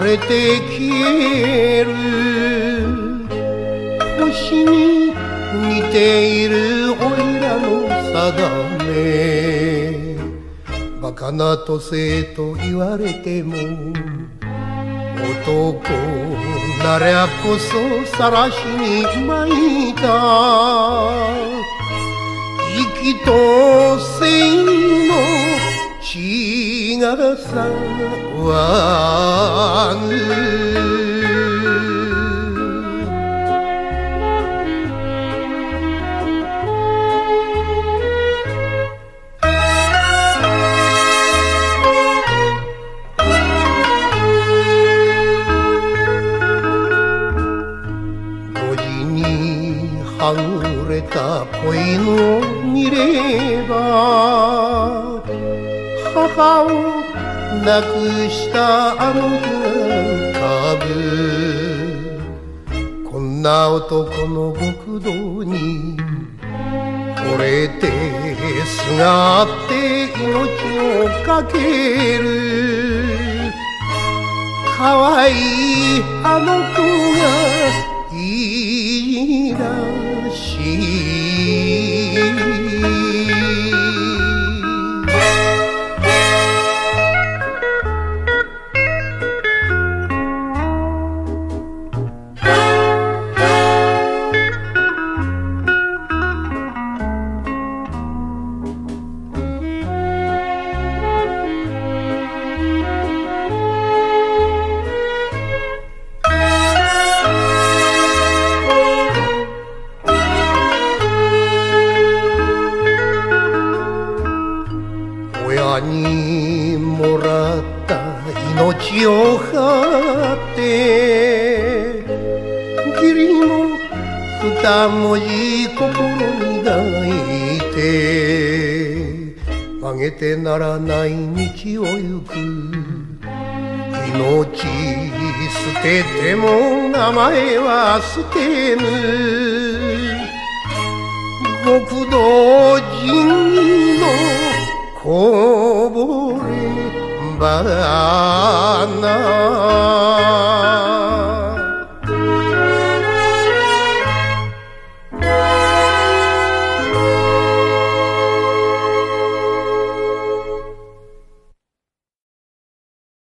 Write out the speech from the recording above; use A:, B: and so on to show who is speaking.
A: れて消える星に似ているおいらの定めバカな都政と言われても男なりゃこそ晒しに巻いた生きとせの血が騒ぐはぐれた恋の見れば母を亡くしたあの日が浮かぶこんな男の極道に惚れてすがって命をかける可愛いあの子がいいらしい親にもらった命を張って義理の二文字心に抱いて曲げてならない道を行く命捨てても名前は捨てぬ極道人のこぼれ花